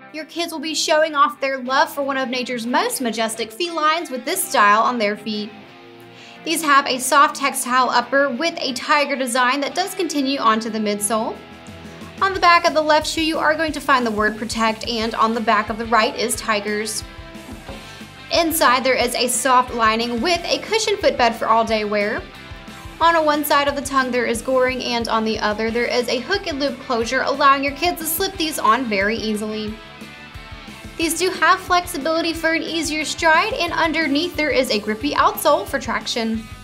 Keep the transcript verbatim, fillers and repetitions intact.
Your kids will be showing off their love for one of nature's most majestic felines with this style on their feet. These have a soft textile upper with a tiger design that does continue onto the midsole. On the back of the left shoe, you are going to find the word protect, and on the back of the right is tigers. Inside, there is a soft lining with a cushioned footbed for all-day wear. On one side of the tongue, there is goring, and on the other, there is a hook and loop closure, allowing your kids to slip these on very easily. These do have flexibility for an easier stride, and underneath there is a grippy outsole for traction.